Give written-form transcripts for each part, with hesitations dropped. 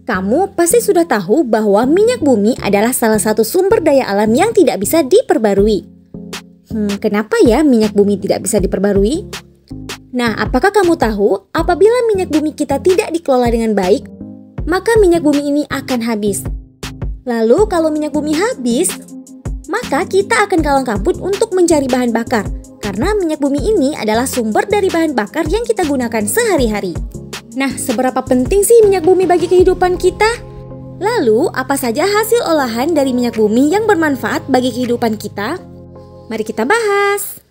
Kamu pasti sudah tahu bahwa minyak bumi adalah salah satu sumber daya alam yang tidak bisa diperbarui. Kenapa ya minyak bumi tidak bisa diperbarui? Nah, apakah kamu tahu apabila minyak bumi kita tidak dikelola dengan baik, maka minyak bumi ini akan habis. Lalu kalau minyak bumi habis, maka kita akan kalang kabut untuk mencari bahan bakar, karena minyak bumi ini adalah sumber dari bahan bakar yang kita gunakan sehari-hari. Nah, seberapa penting sih minyak bumi bagi kehidupan kita? Lalu, apa saja hasil olahan dari minyak bumi yang bermanfaat bagi kehidupan kita? Mari kita bahas.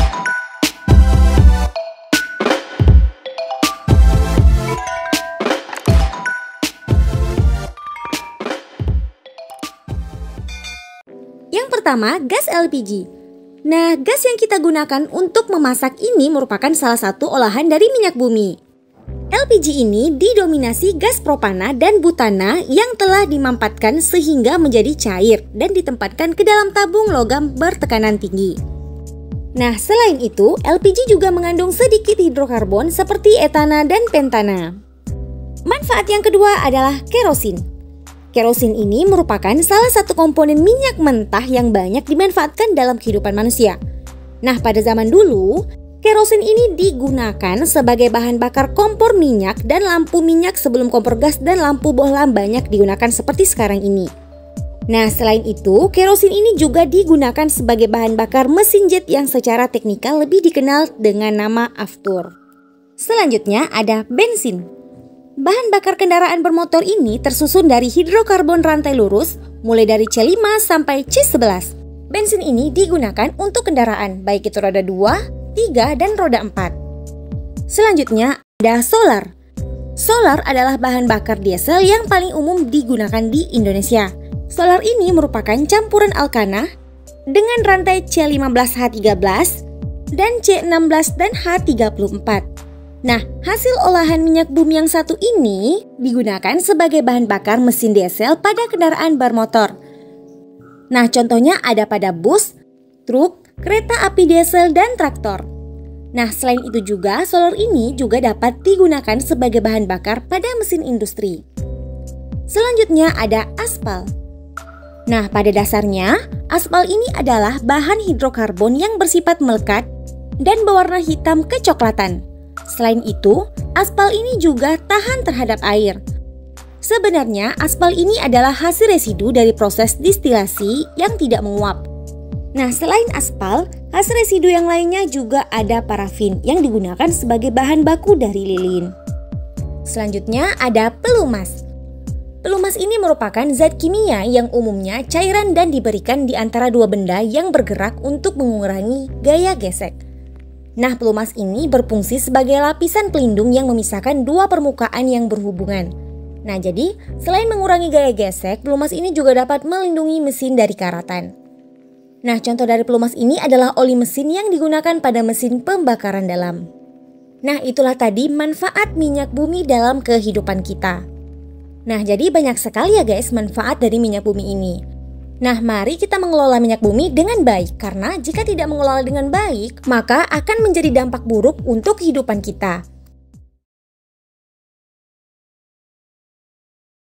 Yang pertama, gas LPG. Nah, gas yang kita gunakan untuk memasak ini merupakan salah satu olahan dari minyak bumi. LPG ini didominasi gas propana dan butana yang telah dimampatkan sehingga menjadi cair dan ditempatkan ke dalam tabung logam bertekanan tinggi. Nah, selain itu, LPG juga mengandung sedikit hidrokarbon seperti etana dan pentana. Manfaat yang kedua adalah kerosin. Kerosin ini merupakan salah satu komponen minyak mentah yang banyak dimanfaatkan dalam kehidupan manusia. Nah, pada zaman dulu, kerosin ini digunakan sebagai bahan bakar kompor minyak dan lampu minyak sebelum kompor gas dan lampu bohlam banyak digunakan seperti sekarang ini. Nah, selain itu, kerosin ini juga digunakan sebagai bahan bakar mesin jet yang secara teknikal lebih dikenal dengan nama aftur. Selanjutnya ada bensin. Bahan bakar kendaraan bermotor ini tersusun dari hidrokarbon rantai lurus mulai dari C5 sampai C11. Bensin ini digunakan untuk kendaraan baik itu roda 2, 3, dan roda 4. Selanjutnya ada solar. Solar adalah bahan bakar diesel yang paling umum digunakan di Indonesia. Solar ini merupakan campuran alkana dengan rantai C15H13 dan C16 dan H34. Nah, hasil olahan minyak bumi yang satu ini digunakan sebagai bahan bakar mesin diesel pada kendaraan bermotor. Nah, contohnya ada pada bus, truk, kereta api diesel, dan traktor. Nah, selain itu juga, solar ini juga dapat digunakan sebagai bahan bakar pada mesin industri. Selanjutnya ada aspal. Nah, pada dasarnya, aspal ini adalah bahan hidrokarbon yang bersifat melekat dan berwarna hitam kecoklatan. Selain itu, aspal ini juga tahan terhadap air. Sebenarnya, aspal ini adalah hasil residu dari proses distilasi yang tidak menguap. Nah, selain aspal, hasil residu yang lainnya juga ada parafin yang digunakan sebagai bahan baku dari lilin. Selanjutnya ada pelumas. Pelumas ini merupakan zat kimia yang umumnya cairan dan diberikan di antara dua benda yang bergerak untuk mengurangi gaya gesek. Nah, pelumas ini berfungsi sebagai lapisan pelindung yang memisahkan dua permukaan yang berhubungan. Nah, jadi selain mengurangi gaya gesek, pelumas ini juga dapat melindungi mesin dari karatan. Nah, contoh dari pelumas ini adalah oli mesin yang digunakan pada mesin pembakaran dalam. Nah, itulah tadi manfaat minyak bumi dalam kehidupan kita. Nah, jadi banyak sekali ya guys manfaat dari minyak bumi ini. Nah, mari kita mengelola minyak bumi dengan baik, karena jika tidak mengelola dengan baik, maka akan menjadi dampak buruk untuk kehidupan kita.